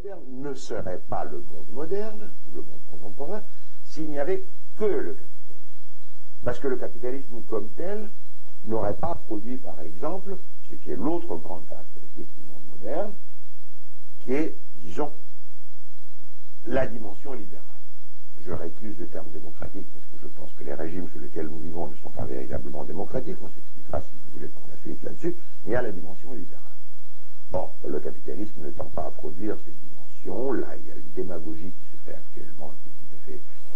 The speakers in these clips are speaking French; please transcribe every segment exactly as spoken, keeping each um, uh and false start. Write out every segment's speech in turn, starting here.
moderne ne serait pas le monde moderne, ou le monde contemporain, s'il n'y avait que le capitalisme. Parce que le capitalisme comme tel n'aurait pas produit, par exemple, ce qui est l'autre grande caractéristique du monde moderne, qui est, disons, la dimension libérale. Je récuse le terme démocratique parce que je pense que les régimes sous lesquels nous vivons ne sont pas véritablement démocratiques, on s'expliquera si vous voulez par la suite là-dessus, mais il y a la dimension libérale. Bon, le capitalisme ne tend pas à produire cette dimension, là il y a une démagogie qui se fait actuellement qui est tout à fait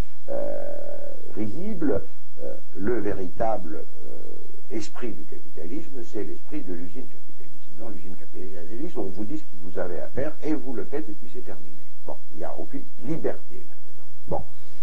euh, risible. Euh, le véritable euh, esprit du capitalisme, c'est l'esprit de l'usine capitaliste. Dans l'usine capitaliste, on vous dit ce que vous avez à faire et vous le faites et puis c'est terminé. Bon, il n'y a aucune liberté là-dedans. Bon.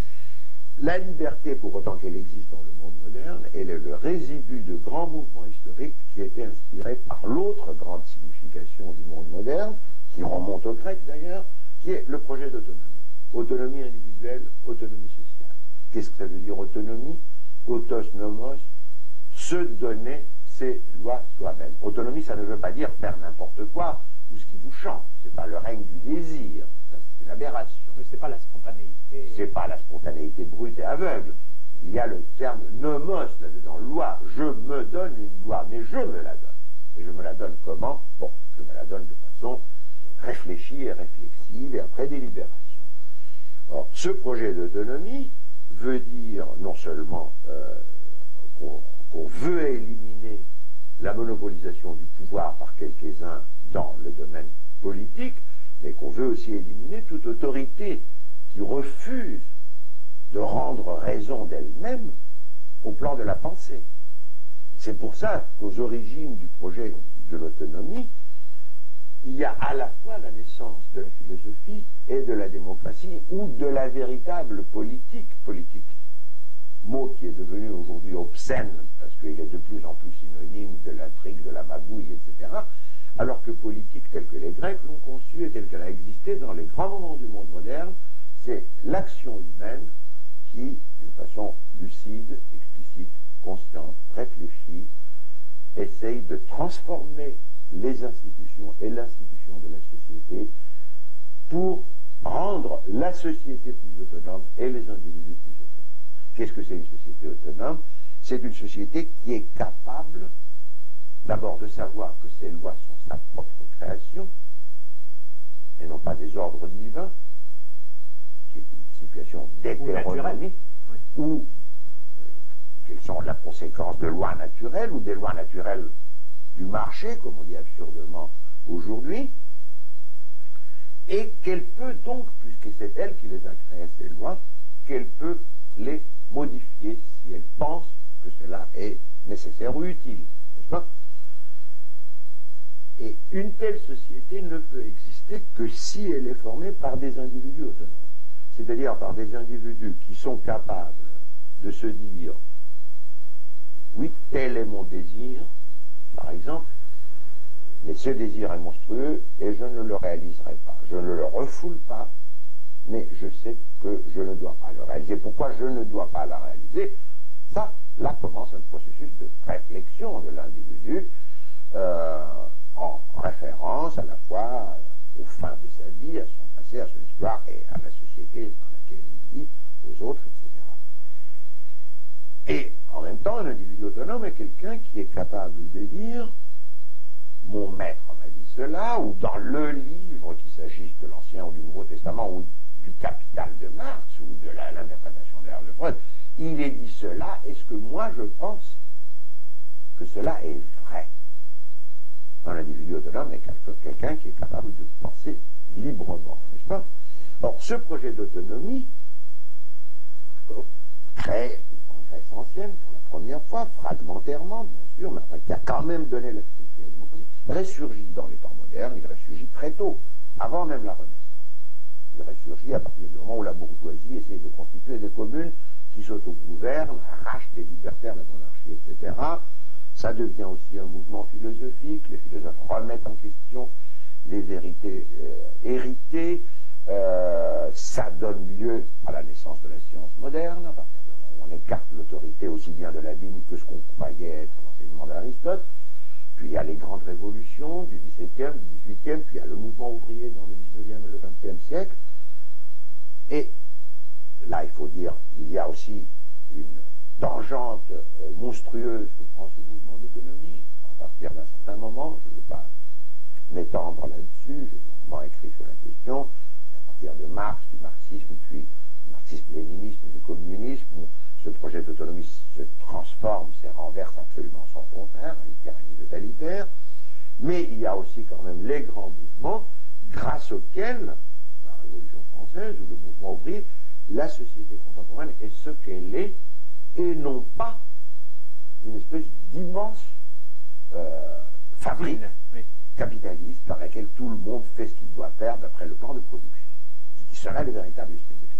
La liberté, pour autant qu'elle existe dans le monde moderne, elle est le résidu de grands mouvements historiques qui étaient inspirés par l'autre grande signification du monde moderne, qui remonte au grec d'ailleurs, qui est le projet d'autonomie. Autonomie individuelle, autonomie sociale. Qu'est-ce que ça veut dire autonomie? Autos nomos, se donner ses lois soi-même. Autonomie, ça ne veut pas dire faire n'importe quoi ou ce qui vous chante. C'est pas le règne du désir. Ça, c'est une aberration. Mais c'est pas la spontanéité. C'est pas la spontanéité brute et aveugle. Il y a le terme nomos là-dedans, loi. Je me donne une loi, mais je me la donne. Et je me la donne comment? Bon, je me la donne de façon réfléchie et réflexive et après délibération. Or, ce projet d'autonomie veut dire non seulement euh, qu'on qu'on veut éliminer la monopolisation du pouvoir par quelques-uns dans le domaine politique, mais qu'on veut aussi éliminer toute autorité qui refuse de rendre raison d'elle-même au plan de la pensée. C'est pour ça qu'aux origines du projet de l'autonomie, il y a à la fois la naissance de la philosophie et de la démocratie, ou de la véritable politique politique. Mot qui est devenu aujourd'hui obscène, parce qu'il est de plus en plus synonyme de l'intrigue, de la magouille, et cetera, alors que politique telle que les Grecs l'ont conçue et telle qu'elle a existé dans les grands moments du monde moderne, c'est l'action humaine qui, d'une façon lucide, explicite, consciente, réfléchie, essaye de transformer les institutions et l'institution de la société pour rendre la société plus autonome et les individus plus autonomes. Qu'est-ce que c'est une société autonome? C'est une société qui est capable d'abord de savoir que ses lois sont sa propre création et non pas des ordres divins, qui est une situation d'hétéronomie, ou, ou euh, quelles sont la conséquence de lois naturelles ou des lois naturelles du marché, comme on dit absurdement aujourd'hui, et qu'elle peut donc, puisque c'est elle qui les a créées, ces lois, qu'elle peut les modifier si elle pense que cela est nécessaire ou utile, n'est-ce pas? Et une telle société ne peut exister que si elle est formée par des individus autonomes, c'est-à-dire par des individus qui sont capables de se dire oui, tel est mon désir, par exemple, mais ce désir est monstrueux et je ne le réaliserai pas. Je ne le refoule pas, mais je sais que je ne dois pas le réaliser. Pourquoi je ne dois pas la réaliser? Ça, là commence un processus de réflexion de l'individu euh, en référence à la fois aux fins de sa vie, à son passé, à son histoire et à la société dans laquelle il vit, aux autres, et cetera. Et en même temps, un individu autonome est quelqu'un qui est capable de dire mon maître m'a dit cela, ou dans le livre, qu'il s'agisse de l'Ancien ou du Nouveau Testament, ou du Capital de Marx, ou de l'interprétation de l'ère de Freud, il est dit cela, est-ce que moi je pense que cela est vrai? Un individu autonome est quelqu'un qui est capable de penser librement, n'est-ce pas? Or, ce projet d'autonomie crée en Grèce ancienne, pour la première fois, fragmentairement, bien sûr, mais enfin, qui a quand même donné la philosophie à la démocratie, ressurgit dans les temps modernes, il ressurgit très tôt, avant même la Renaissance. Il ressurgit à partir du moment où la bourgeoisie essaie de constituer des communes qui s'autogouvernent, arrachent des libertés à la monarchie, et cetera. Ça devient aussi un mouvement philosophique, les philosophes remettent en question les vérités euh, héritées, euh, ça donne lieu à la naissance de la science moderne, à partir du moment où on écarte l'autorité aussi bien de la Bible que ce qu'on croyait être l'enseignement d'Aristote. Puis il y a les grandes révolutions du dix-septième, du dix-huitième, puis il y a le mouvement ouvrier dans le dix-neuvième et le vingtième siècle. Et là, il faut dire, il y a aussi une tangente euh, monstrueuse que prend ce mouvement d'autonomie à partir d'un certain moment. Je ne veux pas m'étendre là-dessus, j'ai longuement écrit sur la question, à partir de Marx, du marxisme, puis du marxisme-léninisme, du communisme, où ce projet d'autonomie se transforme, se renverse absolument son contraire, à une tyrannie totalitaire. Mais il y a aussi quand même les grands mouvements grâce auxquels, la Révolution française ou le mouvement ouvrier, la société contemporaine est ce qu'elle est, et non pas une espèce d'immense euh, fabrique oui. capitaliste dans laquelle tout le monde fait ce qu'il doit faire d'après le plan de production, ce qui serait le véritable esprit.